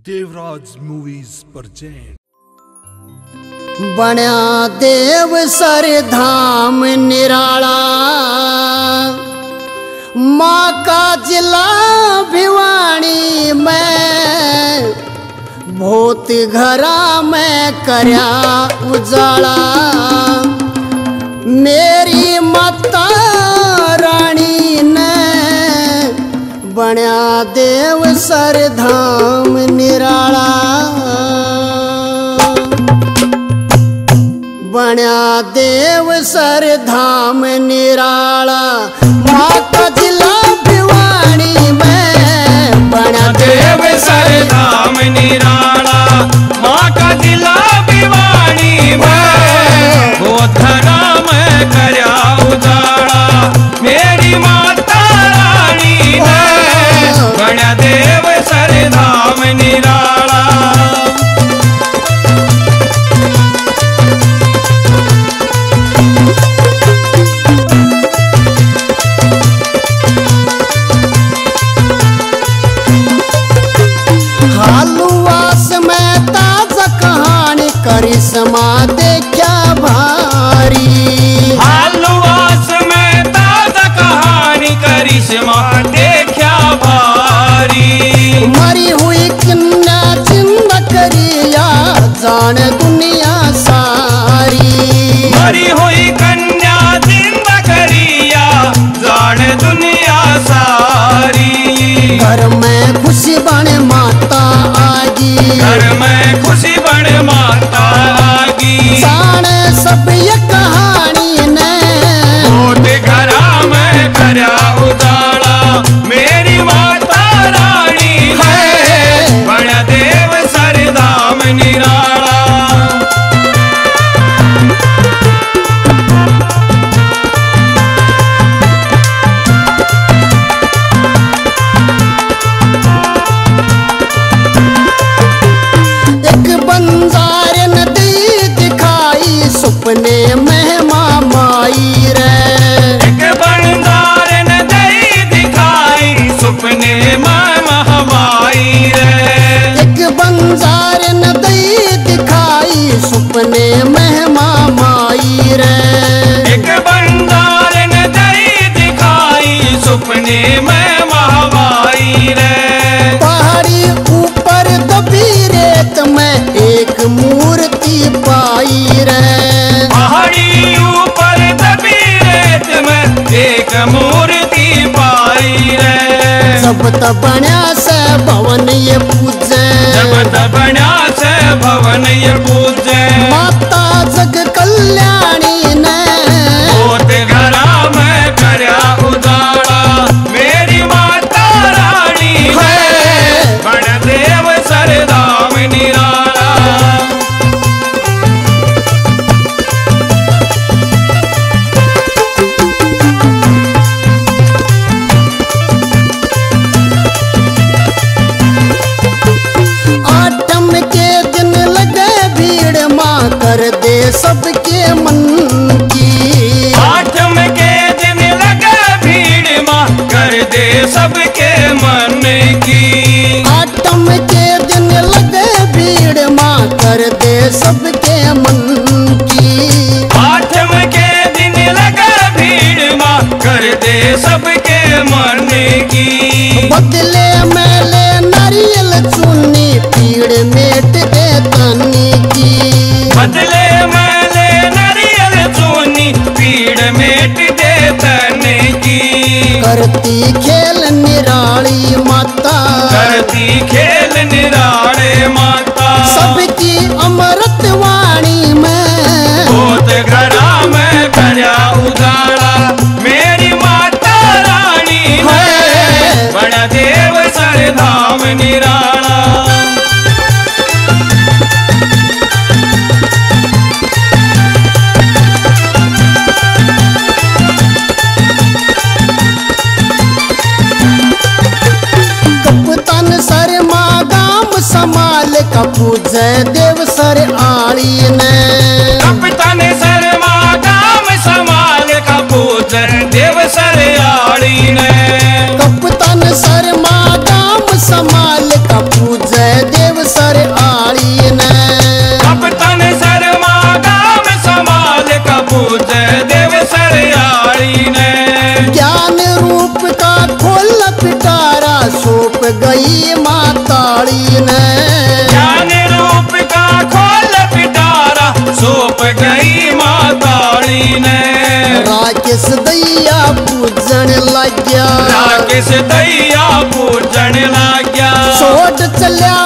Devraj movies present. बण्या देव sir धाम निराला, माँ का जिला भिवानी में, भूत घरा में करया उजाला। मेरी माता रानी ने बण्या देव सर धाम निराला, बण्या देव सर धाम निराला। माँ का जिला भिवानी में, बण्या देव सर धाम निराला, माँ का जिला भिवानी में, भूत घरा में करया उजाला। मेरी माता रानी ने बण्या देव सर धाम निराला। हालुआस में ताजा कहानी करिश्मा देखा भारी। हालुआस में ताजा कहानी करिश्मा देखा भारी। मरी हुई कन्या जिंदा करिया जान दुनिया सारी। मरी हुई कन्या जिंदा करिया जान दुनिया सारी। घर में खुशी बने माता आगी, घर में खुशी बने माता आगी। जाने सब ये कहानी ने भूत घरा में करया उजाला। मेरी माता रानी है बण्या देव सर धाम निराला। बंजारे नदी दिखाई सुपने में माई रे। एक बंजारे नदी दिखाई सुपने में माई रे। एक बंजारे नदी दिखाई सुपने में माई रे। एक बंजारे नदी दिखाई सुपने में माई रे। पहाड़ी ऊपर दबी रेत में एक मूर्ति पाई रे। पहाड़ी ऊपर दबी रेत में एक मूर्ति पाई रे। जब तक बण्या से भवन ये पूजे, जब तक बण्या से भवन ये पूजे। माता जग कल्याणी ने भूत घरा में करया उजाला। मेरी माता रानी है बण्या देव सर धाम निराला। आठम के दिन लगे भीड़, माँ कर दे सबके मन की। आठम के दिन लगे भीड़, माँ कर दे सबके मन की। आठम के दिन लगे भीड़, माँ कर दे सबके मन की। आठम के दिन लगे भीड़, माँ कर दे सबके मन की। बदले में ले नारियल चुन्नी, पीड़ मेट दे तनी की। बदले में ले नारियल चुन्नी, पीड़ मेट दे तने की। करती खेल निराली माता, करती खेल निराले माता। सबकी अमृत वाणी में भूत घरा में करया उजाला। मेरी माता रानी है बण्या देव सर धाम निराला। कप्तान सर माँ गाम संभाल का पूजे देव सर आली ने। कप्तान सर माँ गाम संभाल का पूजे देव सर आली ने। कप्तान सर माँ गाम संभाल का पूजे देव गई माताड़ी ने। ज्ञान रूप का खोल पिटारा सौंप गई माताड़ी ने। राकेश दैया पूजन लग गया, राकेश दैया पूजन लग गया। छोड़ चलिया